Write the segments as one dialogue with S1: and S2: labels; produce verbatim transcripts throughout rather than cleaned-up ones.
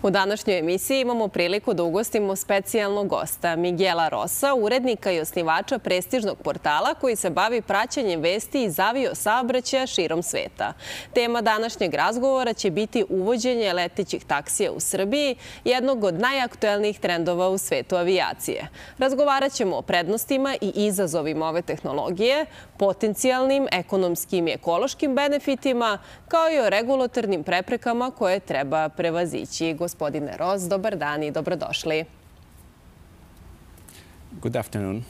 S1: U današnjoj emisiji imamo priliku da ugostimo specijalnog gosta, Miguela Rosa, urednika i osnivača prestižnog portala koji se bavi praćenjem vesti iz avio saobraćaja širom sveta. Tema današnjeg razgovora će biti uvođenje letećih taksija u Srbiji, jednog od najaktuelnijih trendova u svetu avijacije. Razgovarat ćemo o prednostima i izazovima ove tehnologije, potencijalnim, ekonomskim i ekološkim benefitima, kao i o regulatornim preprekama koje treba prevazići. Gospodine Ros, dobar dan i dobrodošli.
S2: Good afternoon.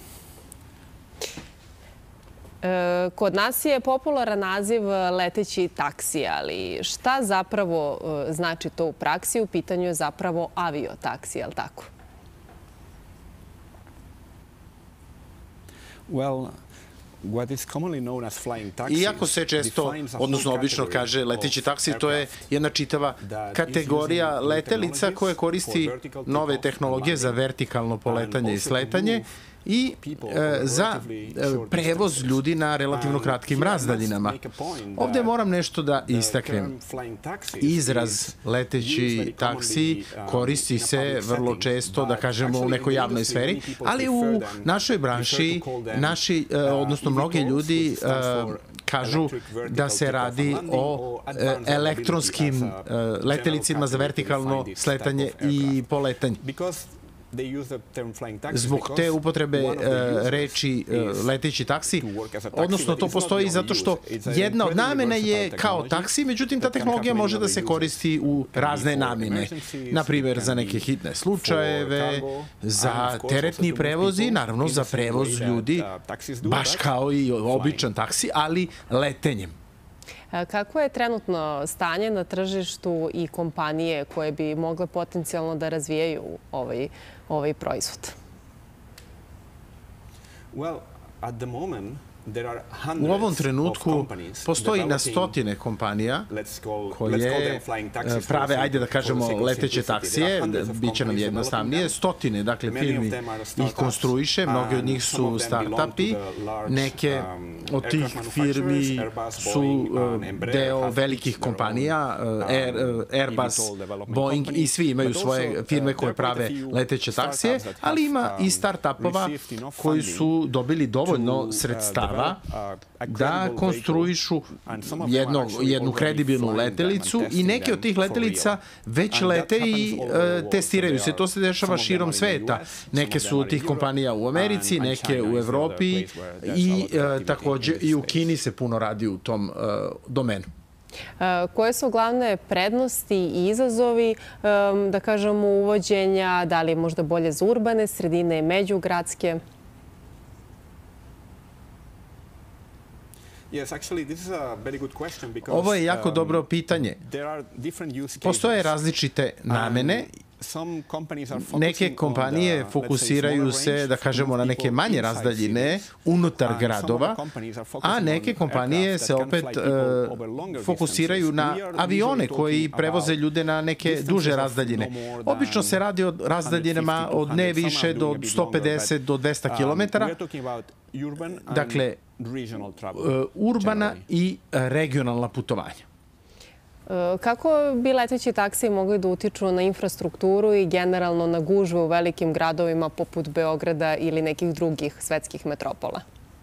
S1: Kod nas je popularan naziv leteći taksi, ali šta zapravo znači to u praksi? U pitanju je zapravo aviotaksi, je li tako?
S2: Well,
S3: Iako se često, odnosno obično kaže leteći taksi, to je jedna čitava kategorija letelica koje koristi nove tehnologije za vertikalno poletanje i sletanje i za prevoz ljudi na relativno kratkim razdaljinama. Ovdje moram nešto da istaknem. Izraz leteći taksi koristi se vrlo često, da kažemo, u nekoj javnoj sferi, ali u našoj branši, naši, odnosno mnogi ljudi kažu da se radi o elektronskim letelicima za vertikalno sletanje i poletanje. Zbog te upotrebe reči leteći taksi, odnosno to postoji zato što jedna od namjena je kao taksi, međutim ta tehnologija može da se koristi u razne namjene. Naprimjer za neke hitne slučajeve, za teretni prevoz i naravno za prevoz ljudi, baš kao i običan taksi, ali letenjem.
S1: Kako je trenutno stanje na tržištu i kompanije koje bi mogle potencijalno da razvijaju ovaj, ovaj proizvod?
S2: Well, at the moment,
S3: u ovom trenutku postoji na stotine kompanija koje prave, ajde da kažemo, leteće taksije, bit će nam jednostavnije, stotine, dakle, firmi ih konstruiše, mnogi od njih su start-upi, neke od tih firmi su deo velikih kompanija, Airbus, Boeing i svi imaju svoje firme koje prave leteće taksije, ali ima i start-upova koji su dobili dovoljno sredstava da konstruišu jednu kredibilnu letelicu i neke od tih letelica već lete i testiraju se. To se dešava širom sveta. Neke su od tih kompanija u Americi, neke u Evropi i također i u Kini se puno radi u tom domenu.
S1: Koje su glavne prednosti i izazovi, da kažemo, uvođenja, da li je možda bolje za urbane sredine i međugradske?
S3: Ovo je jako dobro pitanje. Postoje različite namene. Neke kompanije fokusiraju se, da kažemo, na neke manje razdaljine unutar gradova, a neke kompanije se opet fokusiraju na avione koji prevoze ljude na neke duže razdaljine. Obično se radi o razdaljinama od ne više do sto pedeset do dvesta kilometara. Dakle, urbana i regionalna putovanja.
S1: Kako bi leteći taksi mogli da utiču na infrastrukturu i generalno na gužve u velikim gradovima poput Beograda ili nekih drugih svetskih metropola?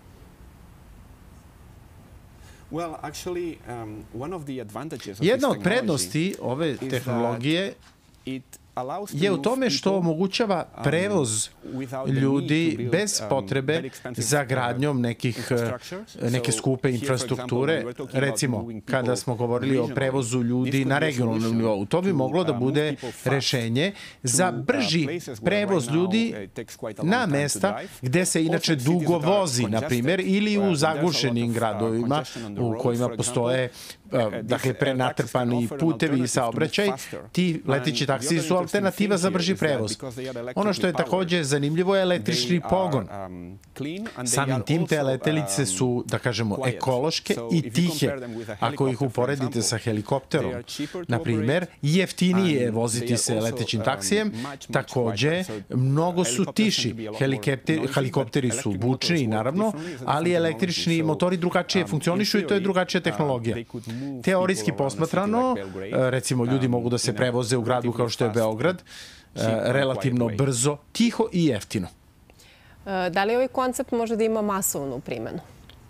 S3: Jedna od prednosti ove tehnologije je u tome što omogućava prevoz ljudi bez potrebe za gradnjom neke skupe infrastrukture. Recimo, kada smo govorili o prevozu ljudi na regionalnom nivou, to bi moglo da bude rešenje za brži prevoz ljudi na mesta gde se inače dugo vozi, na primjer, ili u zagušenim gradovima u kojima postoje dakle, prenatrpani putevi i saobraćaj. Ti leteći taksiji su alternativa za brži prevoz. Ono što je također zanimljivo je električni pogon. Samim tim te letelice su, da kažemo, ekološke i tihe. Ako ih uporedite sa helikopterom, na primjer, jeftinije je voziti se letećim taksijem, također mnogo su tiši. Helikopteri su bučni, naravno, ali električni motori drugačije funkcionišu i to je drugačija tehnologija. Teorijski posmatrano, recimo, ljudi mogu da se prevoze u gradu kao što je Beograd, relativno brzo, tiho i jeftino.
S1: Da li ovaj koncept može da ima masovnu primjenu?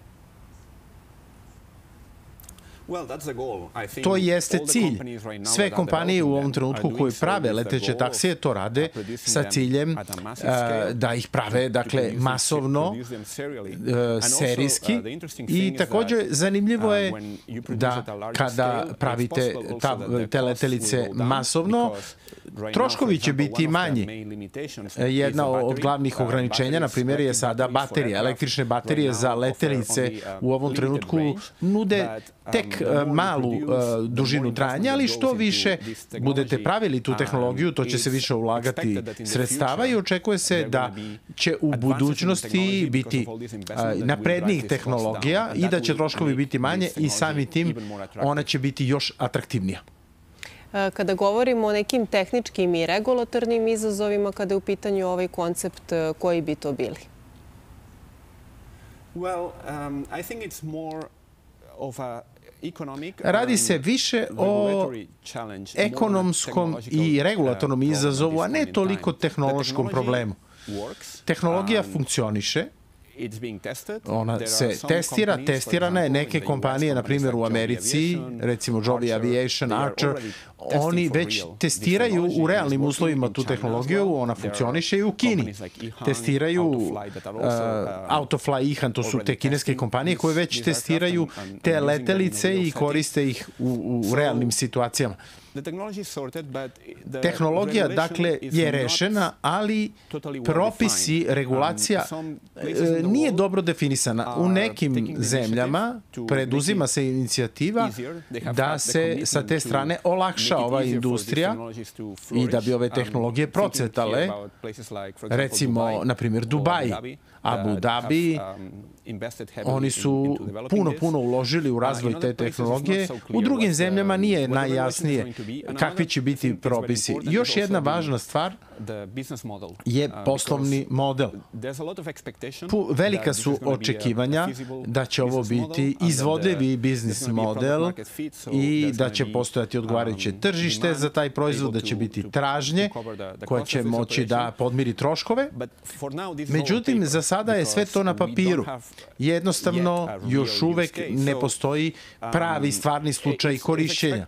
S3: To jeste cilj. Sve kompanije u ovom trenutku koje prave leteće taksije to rade sa ciljem da ih prave, dakle, masovno, serijski. I također zanimljivo je da kada pravite te letelice masovno, troškovi će biti manji. Jedna od glavnih ograničenja, na primjer, je sada baterija. Električne baterije za letelice u ovom trenutku nude tek malu dužinu trajanja, ali što više budete pravili tu tehnologiju, to će se više ulagati sredstava i očekuje se da će u budućnosti biti naprednijih tehnologija i da će troškovi biti manje i sami tim ona će biti još atraktivnija.
S1: Kada govorimo o nekim tehničkim i regulatornim izazovima, kada je u pitanju ovaj koncept, koji bi to bili?
S3: Radi se više o ekonomskom i regulatornom izazovu, a ne toliko tehnološkom problemu. Tehnologija funkcioniše, ona se testira, testirana je. Neke kompanije, na primjer u Americi, recimo Joby Aviation, Archer, oni već testiraju u realnim uslovima tu tehnologiju, ona funkcioniše i u Kini. Testiraju Autofly, Ihan, to su te kineske kompanije koje već testiraju te letelice i koriste ih u realnim situacijama. Tehnologija, dakle, je rešena, ali propisi, regulacija nije dobro definisana. U nekim zemljama preduzima se inicijativa da se sa te strane olakša ova industrija i da bi ove tehnologije procvetale. Recimo, na primjer, Dubai, Abu Dhabi, oni su puno, puno uložili u razvoj te tehnologije. U drugim zemljama nije najjasnije kakvi će biti propisi. Još jedna važna stvar je poslovni model. Velika su očekivanja da će ovo biti izvodljivi biznis model i da će postojati odgovarajuće tržište za taj proizvod, da će biti tražnje koje će moći da podmiri troškove. Međutim, za sada je sve to na papiru. Jednostavno, još uvek ne postoji pravi stvarni slučaj korišćenja.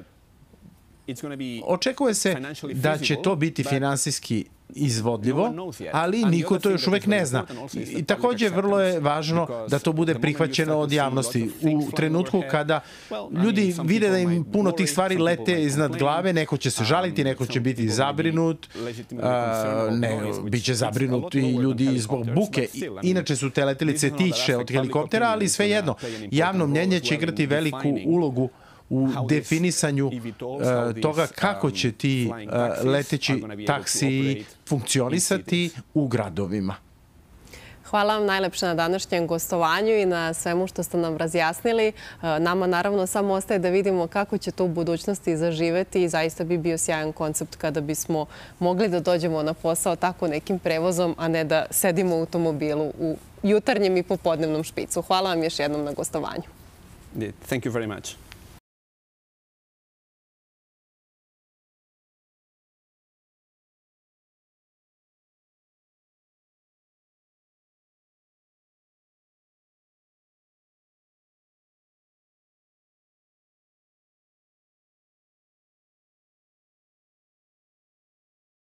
S3: Očekuje se da će to biti finansijski izvodljivo, ali niko to još uvek ne zna. I također vrlo je važno da to bude prihvaćeno od javnosti. U trenutku kada ljudi vide da im puno tih stvari lete iznad glave, neko će se žaliti, neko će biti zabrinut, bit će zabrinuti ljudi zbog buke. Inače su te letelice tiše od helikoptera, ali svejedno, javno mnjenje će igrati veliku ulogu u definisanju toga kako će ti leteći taksiji funkcionisati u gradovima.
S1: Hvala vam najlepše na današnjem gostovanju i na svemu što ste nam razjasnili. Nama naravno samo ostaje da vidimo kako će to u budućnosti zaživeti i zaista bi bio sjajan koncept kada bismo mogli da dođemo na posao tako nekim prevozom, a ne da sedimo u automobilu u jutarnjem i popodnevnom špicu. Hvala vam još jednom na gostovanju.
S2: Thank you very much.